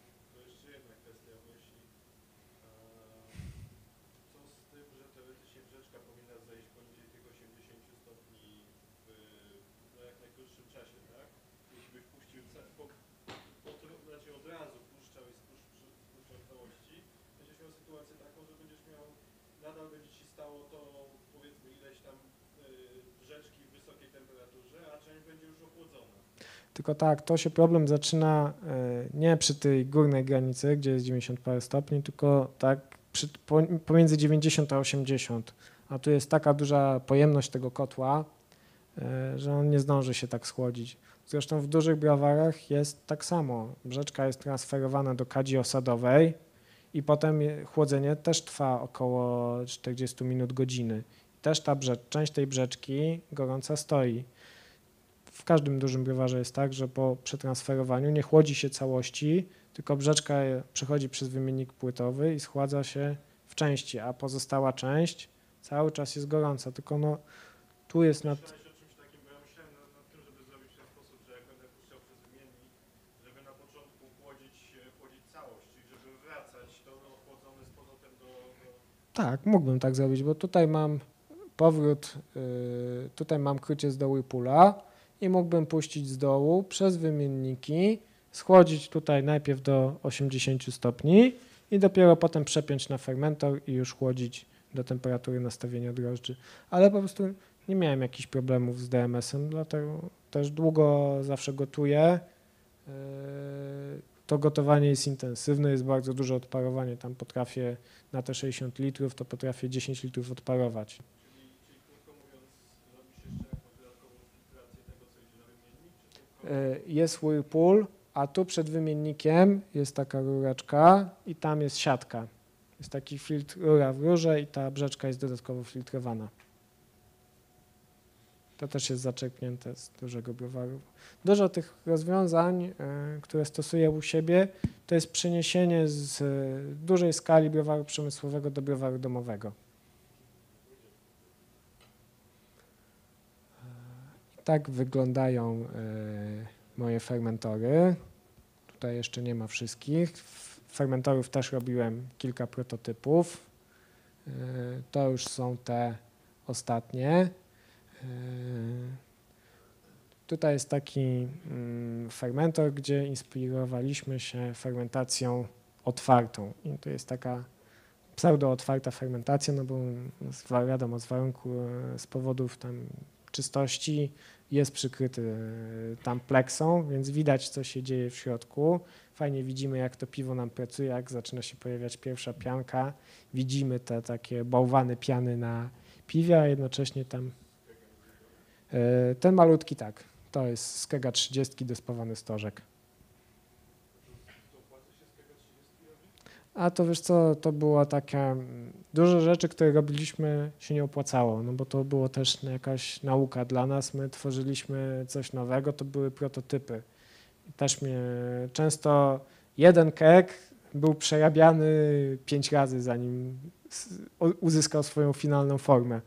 Nadal będzie ci stało to, powiedzmy, ileś tam brzeczki w wysokiej temperaturze, a część będzie już ochłodzona. Tylko tak, to się problem zaczyna nie przy tej górnej granicy, gdzie jest 90 parę stopni, tylko tak pomiędzy 90 a 80. A tu jest taka duża pojemność tego kotła, że on nie zdąży się tak schłodzić. Zresztą w dużych browarach jest tak samo. Brzeczka jest transferowana do kadzi osadowej i potem chłodzenie też trwa około 40 minut, godziny. Też część tej brzeczki gorąca stoi. W każdym dużym browarze jest tak, że po przetransferowaniu nie chłodzi się całości, tylko brzeczka przechodzi przez wymiennik płytowy i schładza się w części, a pozostała część cały czas jest gorąca. Tylko no, tu jest nad... Myślałeś o czymś takim, bo ja myślałem nad tym, żeby zrobić w ten sposób, że jak będę puszczał przez wymiennik, żeby na początku chłodzić całość, czyli żeby wracać to ochłodzone z powrotem do... Tak, mógłbym tak zrobić, bo tutaj mam powrót, tutaj mam kruciec do Whirlpoola i mógłbym puścić z dołu przez wymienniki, schłodzić tutaj najpierw do 80 stopni i dopiero potem przepiąć na fermentor i już chłodzić do temperatury nastawienia drożdży. Ale po prostu nie miałem jakichś problemów z DMS-em, dlatego też długo zawsze gotuję. To gotowanie jest intensywne, jest bardzo duże odparowanie. Tam potrafię na te 60 litrów, to potrafię 10 litrów odparować. Czyli krótko mówiąc, robisz jeszcze jakąś dodatkową filtrację tego, co idzie na wymiennik? Czy tylko... Jest Whirlpool, a tu przed wymiennikiem jest taka rureczka i tam jest siatka. Jest taki filtr, rura w rurze i ta brzeczka jest dodatkowo filtrowana. To też jest zaczerpnięte z dużego browaru. Dużo tych rozwiązań, które stosuję u siebie, to jest przeniesienie z dużej skali browaru przemysłowego do browaru domowego. Tak wyglądają moje fermentory. Tutaj jeszcze nie ma wszystkich. Fermentorów też robiłem kilka prototypów. To już są te ostatnie. Tutaj jest taki fermentor, gdzie inspirowaliśmy się fermentacją otwartą. I to jest taka pseudo-otwarta fermentacja, no bo wiadomo, z powodów tam czystości jest przykryty tam pleksą, więc widać, co się dzieje w środku. Fajnie widzimy, jak to piwo nam pracuje, jak zaczyna się pojawiać pierwsza pianka. Widzimy te takie bałwany piany na piwie, a jednocześnie tam ten malutki tak, to jest z Kega 30 despowany stożek. A to wiesz co, to było takie, dużo rzeczy, które robiliśmy, się nie opłacało, no bo to było też jakaś nauka dla nas, my tworzyliśmy coś nowego, to były prototypy. I też mnie często jeden keg był przerabiany 5 razy, zanim uzyskał swoją finalną formę.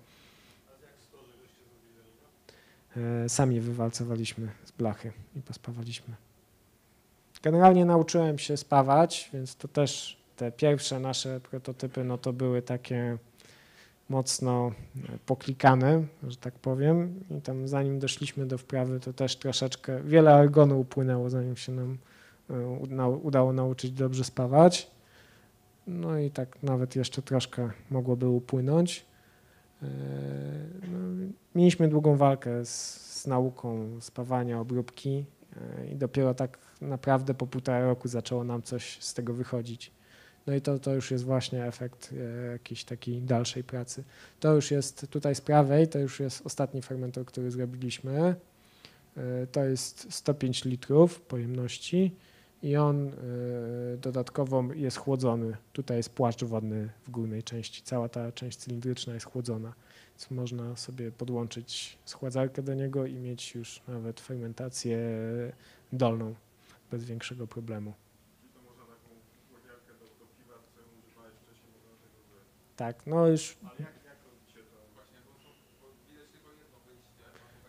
Sami wywalcowaliśmy z blachy i pospawaliśmy. Generalnie nauczyłem się spawać, więc to też te pierwsze nasze prototypy, no to były takie mocno poklikane, że tak powiem. I tam zanim doszliśmy do wprawy, to też troszeczkę, wiele argonu upłynęło, zanim się nam udało nauczyć dobrze spawać. No i tak nawet jeszcze troszkę mogłoby upłynąć. No, mieliśmy długą walkę z nauką spawania, obróbki i dopiero tak naprawdę po 1,5 roku zaczęło nam coś z tego wychodzić. No i to już jest właśnie efekt jakiejś takiej dalszej pracy. To już jest tutaj z prawej, to już jest ostatni fermentor, który zrobiliśmy. To jest 105 litrów pojemności i on dodatkowo jest chłodzony. Tutaj jest płaszcz wodny w górnej części, cała ta część cylindryczna jest chłodzona. Więc można sobie podłączyć schładzarkę do niego i mieć już nawet fermentację dolną bez większego problemu. Czyli to można taką chłodziarkę do piwa, którą używałeś wcześniej, można tego używać. Tak, no już... Ale jak robicie to? Właśnie, bo widać tylko jedno wyjście,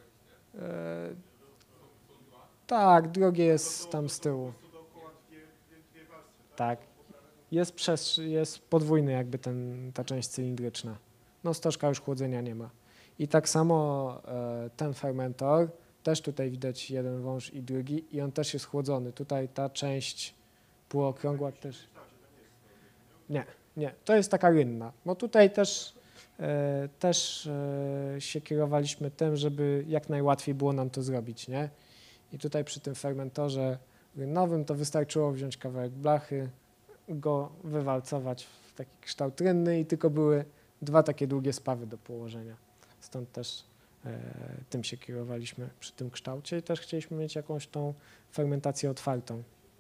są dwa. Tak, drugie jest tam z tyłu. Po prostu dookoła dwie warstwy, Tak. Jest podwójny jakby ta część cylindryczna. No stożka już chłodzenia nie ma. I tak samo ten fermentor, też tutaj widać jeden wąż i drugi i on też jest chłodzony. Tutaj ta część półokrągła też... Nie, to jest taka rynna. No tutaj też się kierowaliśmy tym, żeby jak najłatwiej było nam to zrobić, nie? I tutaj przy tym fermentorze rynnowym to wystarczyło wziąć kawałek blachy, go wywalcować w taki kształt rynny i tylko były 2 takie długie spawy do położenia. Stąd też tym się kierowaliśmy przy tym kształcie i też chcieliśmy mieć jakąś tą fermentację otwartą.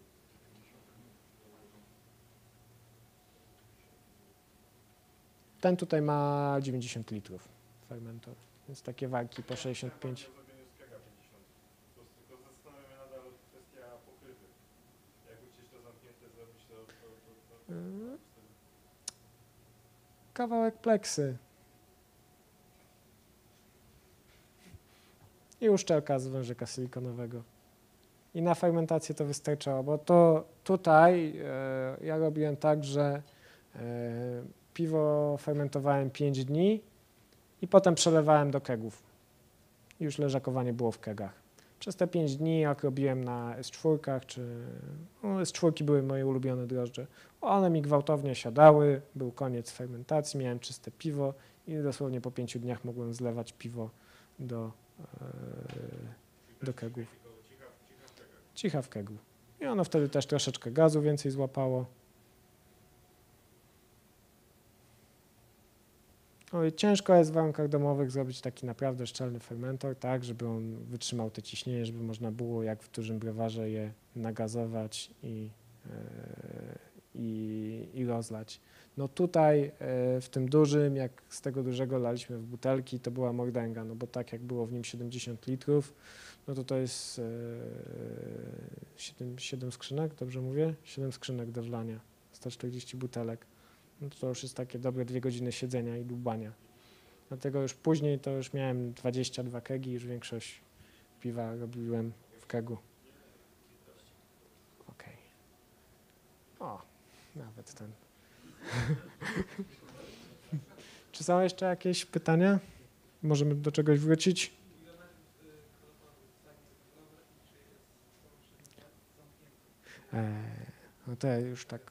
Ten tutaj ma 90 litrów fermentor, więc takie warki po 65. Tylko zastanawia mnie nadal kwestia pokrywy. Jakby chcieć to zamknięte zrobić, to Kawałek pleksy i uszczelka z wężyka silikonowego. I na fermentację to wystarczało, bo to tutaj ja robiłem tak, że piwo fermentowałem 5 dni i potem przelewałem do kegów. Już leżakowanie było w kegach. Przez te 5 dni, jak robiłem na S4, S4 były moje ulubione drożdże, one mi gwałtownie siadały, był koniec fermentacji, miałem czyste piwo i dosłownie po 5 dniach mogłem zlewać piwo do kegów. Cicha w kegu. I ono wtedy też troszeczkę gazu więcej złapało. No i ciężko jest w warunkach domowych zrobić taki naprawdę szczelny fermentor, tak, żeby on wytrzymał te ciśnienie, żeby można było jak w dużym browarze je nagazować i rozlać. No tutaj w tym dużym, jak z tego dużego laliśmy w butelki, to była mordęga, no bo tak jak było w nim 70 litrów, no to jest 7 skrzynek, dobrze mówię? 7 skrzynek do wlania, 140 butelek. No to już jest takie dobre 2 godziny siedzenia i dłubania. Dlatego już później to już miałem 22 kegi, już większość piwa robiłem w kegu. Okej. O, nawet ten. Czy są jeszcze jakieś pytania? Możemy do czegoś wrócić? No to ja już tak.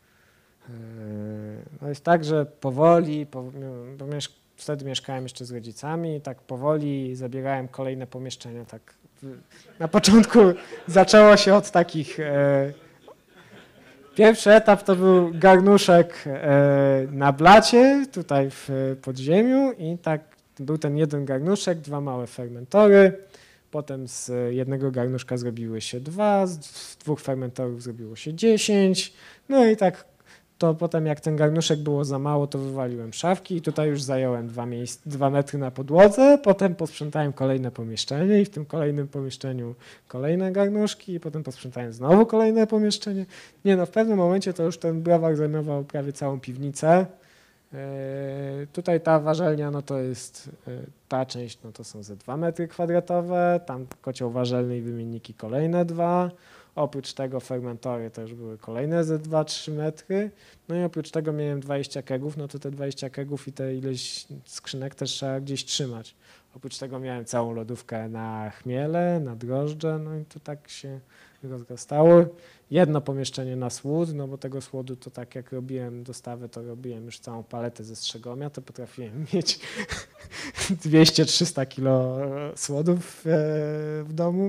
No jest tak, że powoli, bo wtedy mieszkałem jeszcze z rodzicami, tak powoli zabierałem kolejne pomieszczenia. Tak. Na początku zaczęło się od takich. Pierwszy etap to był garnuszek na blacie, tutaj w podziemiu i tak był ten jeden garnuszek, 2 małe fermentory. Potem z jednego garnuszka zrobiły się 2, z 2 fermentorów zrobiło się 10. No i tak to potem jak ten garnuszek było za mało, to wywaliłem szafki i tutaj już zająłem 2 metry na podłodze. Potem posprzątałem kolejne pomieszczenie i w tym kolejnym pomieszczeniu kolejne garnuszki i potem posprzątałem znowu kolejne pomieszczenie. Nie no, w pewnym momencie to już ten browar zajmował prawie całą piwnicę. Tutaj ta warzelnia, no to jest ta część, no to są ze 2 metry kwadratowe, tam kocioł warzelny i wymienniki kolejne 2. Oprócz tego fermentory to już były kolejne ze 2-3 metry. No i oprócz tego miałem 20 kegów, no to te 20 kegów i te ileś skrzynek też trzeba gdzieś trzymać. Oprócz tego miałem całą lodówkę na chmiele, na drożdże, no i to tak się rozrastało. Jedno pomieszczenie na słód, no bo tego słodu to tak jak robiłem dostawę, to robiłem już całą paletę ze strzegomia, to potrafiłem mieć 200-300 kilo słodów w domu.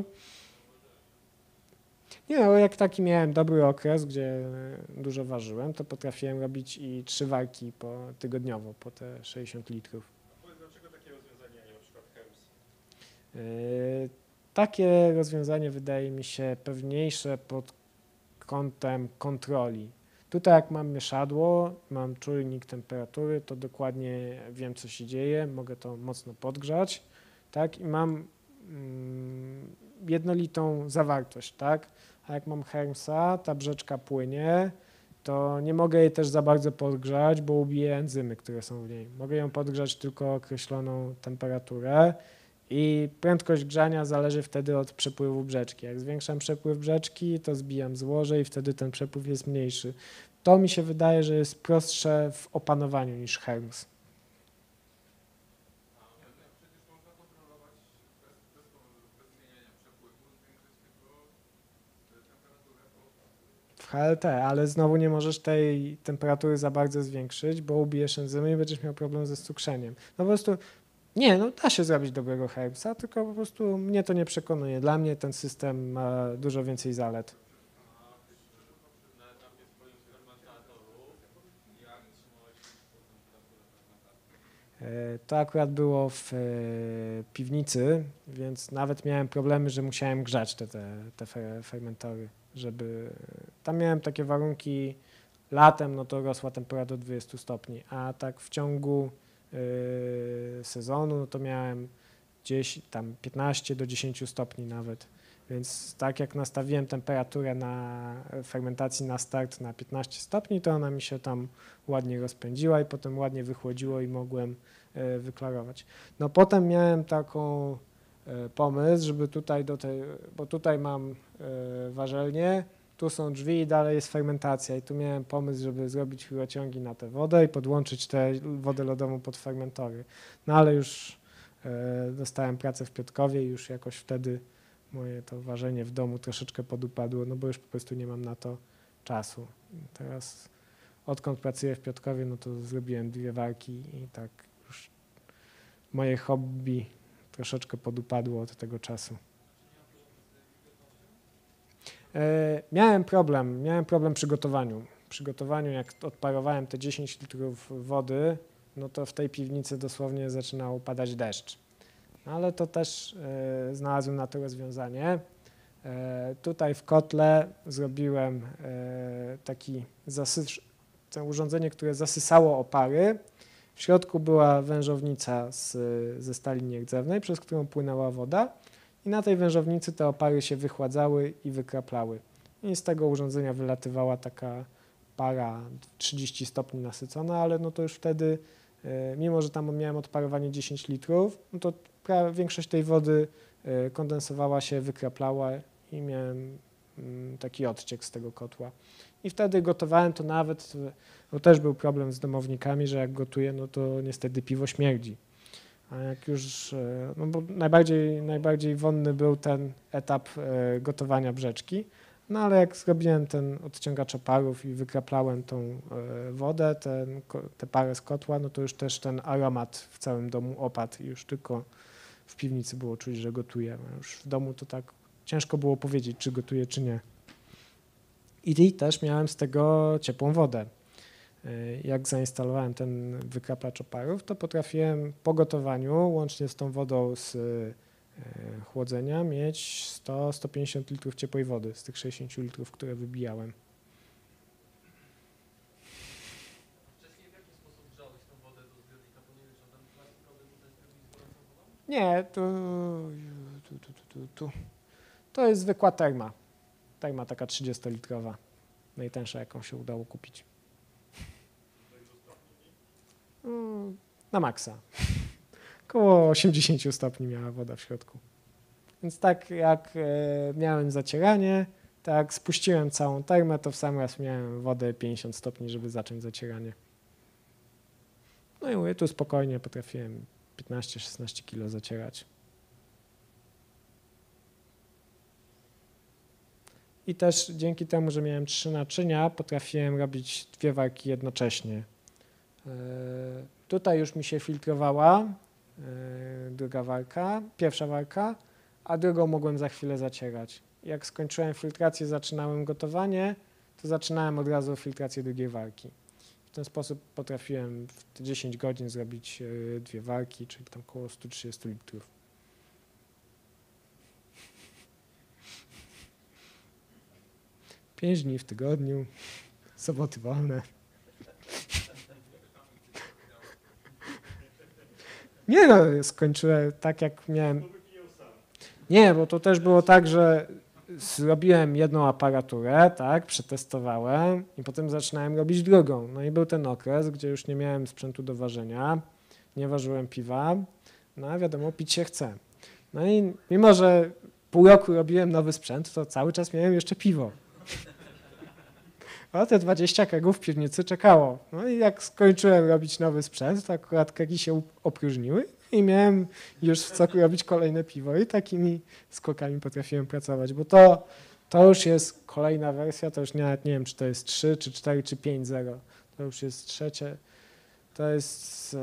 Nie, no jak taki miałem dobry okres, gdzie dużo ważyłem, to potrafiłem robić i 3 warki tygodniowo po te 60 litrów. A powiedz, dlaczego takie rozwiązanie, a nie na przykład Helms? Takie rozwiązanie wydaje mi się pewniejsze pod kątem kontroli. Tutaj jak mam mieszadło, mam czujnik temperatury, to dokładnie wiem, co się dzieje, mogę to mocno podgrzać, tak, i mam jednolitą zawartość, tak, a jak mam Helmsa, ta brzeczka płynie, to nie mogę jej też za bardzo podgrzać, bo ubiję enzymy, które są w niej. Mogę ją podgrzać tylko określoną temperaturę i prędkość grzania zależy wtedy od przepływu brzeczki. Jak zwiększam przepływ brzeczki, to zbijam złoże i wtedy ten przepływ jest mniejszy. To mi się wydaje, że jest prostsze w opanowaniu niż Helms. W HLT, ale znowu nie możesz tej temperatury za bardzo zwiększyć, bo ubijesz enzymy i będziesz miał problem ze cukrzeniem. No po prostu, nie, no da się zrobić dobrego Helmsa, tylko po prostu mnie to nie przekonuje. Dla mnie ten system ma dużo więcej zalet. To akurat było w piwnicy, więc nawet miałem problemy, że musiałem grzać te fermentory, żeby... Tam miałem takie warunki, latem no to rosła temperatura do 20 stopni, a tak w ciągu sezonu no to miałem gdzieś tam 15 do 10 stopni nawet. Więc tak jak nastawiłem temperaturę na fermentacji na start na 15 stopni, to ona mi się tam ładnie rozpędziła i potem ładnie wychłodziło i mogłem wyklarować. No potem miałem taką pomysł, żeby tutaj bo tutaj mam warzelnię, tu są drzwi i dalej jest fermentacja i tu miałem pomysł, żeby zrobić rurociągi na tę wodę i podłączyć tę wodę lodową pod fermentory. No ale już dostałem pracę w Piotrkowie i już jakoś wtedy moje to ważenie w domu troszeczkę podupadło, no bo już po prostu nie mam na to czasu. Teraz odkąd pracuję w Piotrkowie, no to zrobiłem 2 warki i tak już moje hobby troszeczkę podupadło od tego czasu. Miałem problem przy gotowaniu. Przy gotowaniu, jak odparowałem te 10 litrów wody, no to w tej piwnicy dosłownie zaczynał padać deszcz. Ale to też znalazłem na to rozwiązanie. Tutaj w kotle zrobiłem to urządzenie, które zasysało opary. W środku była wężownica ze stali nierdzewnej, przez którą płynęła woda i na tej wężownicy te opary się wychładzały i wykraplały. I z tego urządzenia wylatywała taka para 30 stopni nasycona, ale no to już wtedy, mimo że tam miałem odparowanie 10 litrów, no to większość tej wody kondensowała się, wykraplała i miałem taki odciek z tego kotła. I wtedy gotowałem to nawet, bo też był problem z domownikami, że jak gotuję, no to niestety piwo śmierdzi. A jak już, no bo najbardziej wonny był ten etap gotowania brzeczki, no ale jak zrobiłem ten odciągacz oparów i wykraplałem tą wodę, tę parę z kotła, no to już też ten aromat w całym domu opadł i już tylko w piwnicy było czuć, że gotuję. A już w domu to tak ciężko było powiedzieć, czy gotuję, czy nie. I też miałem z tego ciepłą wodę. Jak zainstalowałem ten wykraplacz oparów, to potrafiłem po gotowaniu, łącznie z tą wodą z chłodzenia, mieć 100-150 litrów ciepłej wody z tych 60 litrów, które wybijałem. Wcześniej w jaki sposób grzałeś tą wodę do zbiornika? Bo nie wiem, czy tam masz problem tutaj z gorącą wodą? Nie, to jest zwykła terma. Terma taka 30-litrowa, najtańsza, jaką się udało kupić. Na maksa. Około 80 stopni miała woda w środku. Więc tak jak miałem zacieranie, tak spuściłem całą termę, to w sam raz miałem wodę 50 stopni, żeby zacząć zacieranie. No i mówię, tu spokojnie potrafiłem 15-16 kg zacierać. I też dzięki temu, że miałem 3 naczynia, potrafiłem robić 2 warki jednocześnie. Tutaj już mi się filtrowała druga warka, pierwsza warka, a drugą mogłem za chwilę zacierać. Jak skończyłem filtrację, zaczynałem gotowanie, to zaczynałem od razu filtrację drugiej warki. W ten sposób potrafiłem w te 10 godzin zrobić 2 warki, czyli tam około 130 litrów. Pięć dni w tygodniu, soboty wolne. Nie no, skończyłem tak jak miałem. Nie, bo to też było tak, że zrobiłem jedną aparaturę, tak, przetestowałem i potem zaczynałem robić drugą. No i był ten okres, gdzie już nie miałem sprzętu do ważenia, nie ważyłem piwa, no a wiadomo, pić się chce. No i mimo, że pół roku robiłem nowy sprzęt, to cały czas miałem jeszcze piwo. A te 20 kegów w piwnicy czekało. No i jak skończyłem robić nowy sprzęt, to akurat kegi się opróżniły i miałem już w soku robić kolejne piwo i takimi skokami potrafiłem pracować, bo to już jest kolejna wersja, to już nawet nie wiem, czy to jest 3, czy 4, czy 5.0. To już jest trzecie. To jest...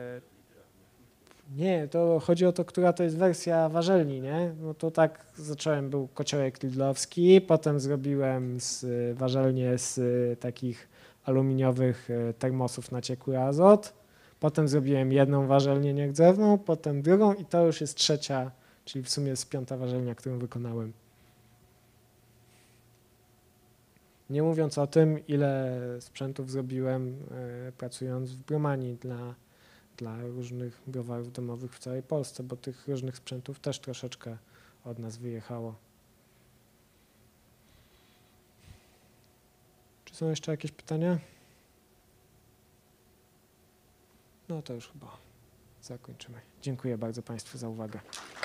Nie, to chodzi o to, która to jest wersja warzelni, nie? No to tak zacząłem, był kociołek lidlowski, potem zrobiłem warzelnię z takich aluminiowych termosów na ciekły azot, potem zrobiłem jedną warzelnię nierdzewną, potem drugą i to już jest trzecia, czyli w sumie jest 5. warzelnia, którą wykonałem. Nie mówiąc o tym, ile sprzętów zrobiłem pracując w bromanii dla różnych browarów domowych w całej Polsce, bo tych różnych sprzętów też troszeczkę od nas wyjechało. Czy są jeszcze jakieś pytania? No to już chyba zakończymy. Dziękuję bardzo Państwu za uwagę.